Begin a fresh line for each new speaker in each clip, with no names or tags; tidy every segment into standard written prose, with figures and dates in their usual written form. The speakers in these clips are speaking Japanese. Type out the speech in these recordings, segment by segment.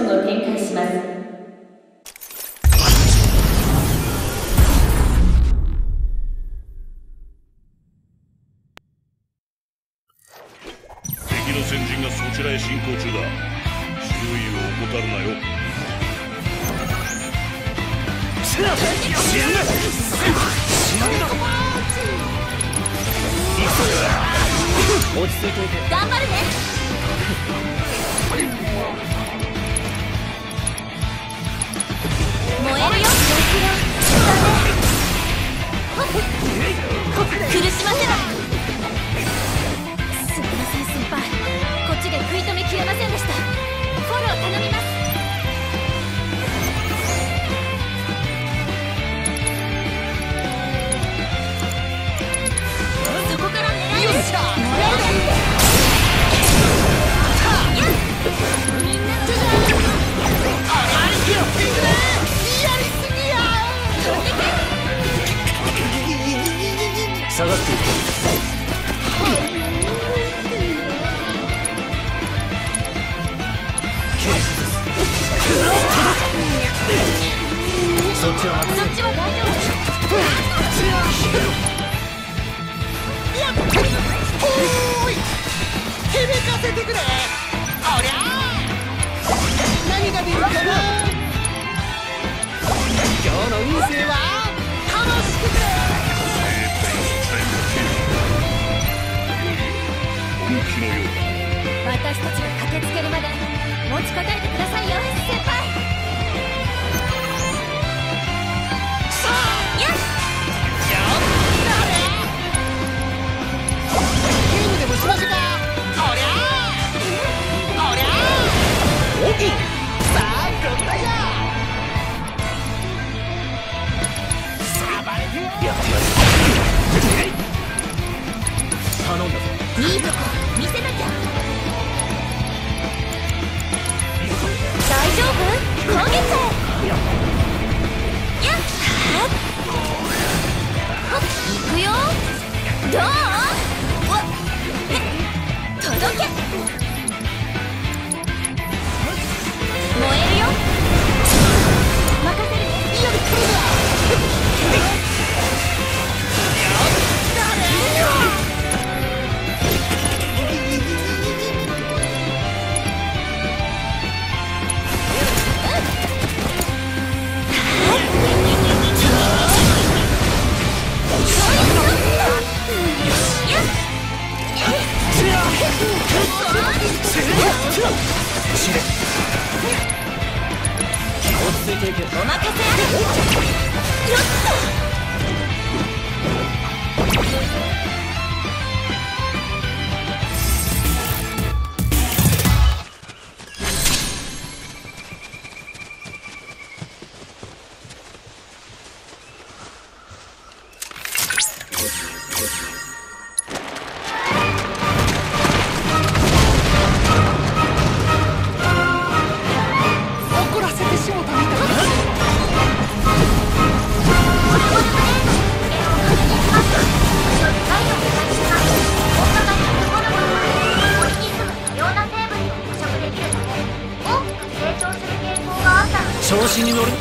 を展開します。
敵の先陣がそちらへ進行中だ。注意を怠るなよ。
落ち着いていて
頑張るね。燃えるよ。苦しませない。すみません先輩、こっちで食い止めきれませんでした。フォロー頼みます。そこから狙え。よっしゃ、みんなとありきよ。やりすぎや。飛んでけ。
下がっていく。そっちは任せ。
そっちは大丈夫。
おーい、響かせてくれ。おりゃ何が出るかな。今日の運勢は楽しくくれ。
本気のようだ。
私たちが駆けつけるまで持ちこたえてくださいよ先輩。
さあ、
やっ
ゲームでもしましょうか。おりゃおりゃおぎ。さあ軍隊や。さばれてよ。
やってやる。頼んだぞ。
いいとこ見せなきゃ。大丈夫？攻撃へ。やっ行くよ。どう？届け。燃えるよ。任せるね。
より来るな。
落ち着いていけ。
お任せあれ。よっと。
怒らせてしもたみたいな。
調子に乗る。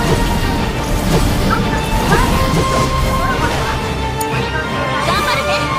頑張るね。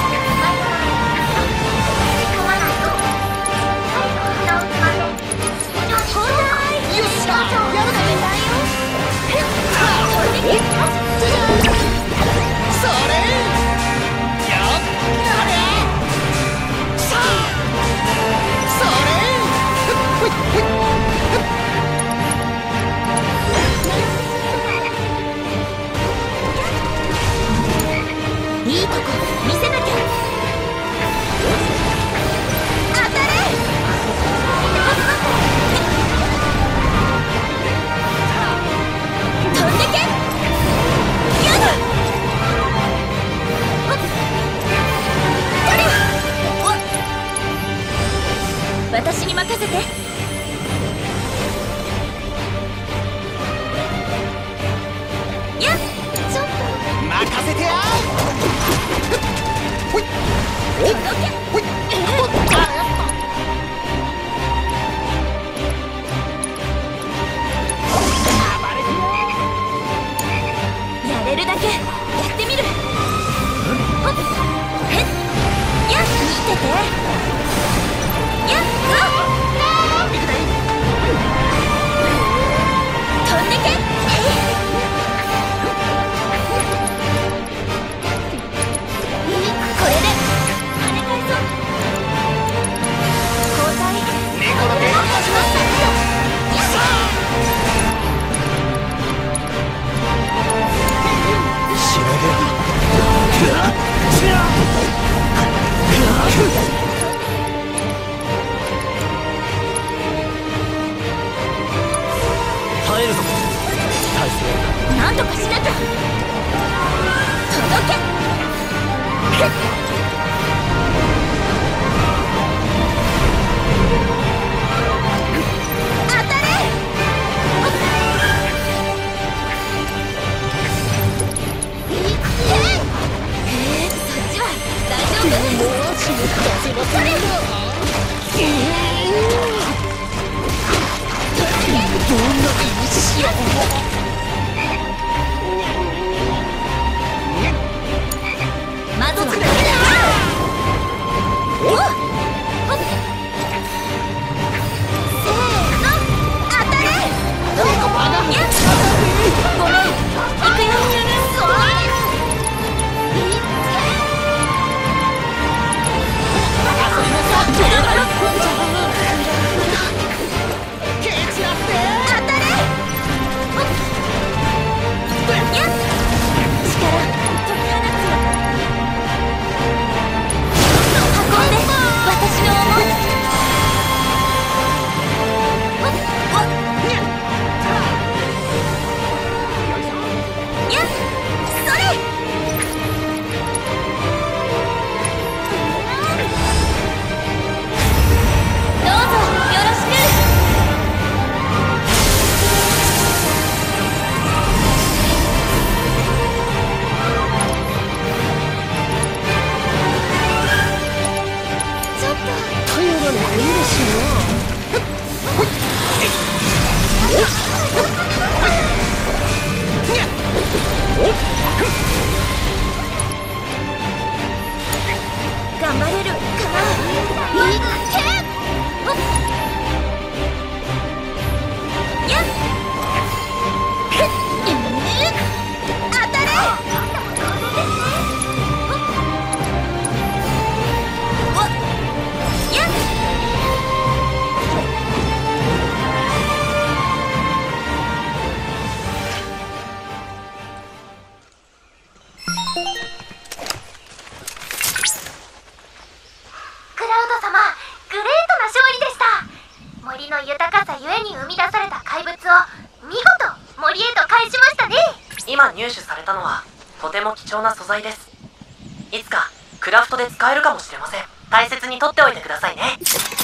えるぞ。体勢
なんとかしなきゃ。届け。当たれ。そっちは大丈夫？
もう足も出せませんが。どんなにしよ
まずはこれだ。おっ、せーの、当たれ。やっ、ごめん、行くよ。そういって
ケチだって。
当たれ。やっ、力解き放つよ。運んで、私の思い。やっ、それ。どうぞよろしく。ちょっと
頼られていいらしいな。
頑張れるかな。いっけ。ほっ。やっ。当たれ。おっ。やっ。クラウド様、グレートな勝利でした。森の豊かさゆえに生み出された怪物を見事森へと返しましたね。
今入手されたのはとても貴重な素材です。いつかクラフトで使えるかもしれません。大切に取っておいてくださいね。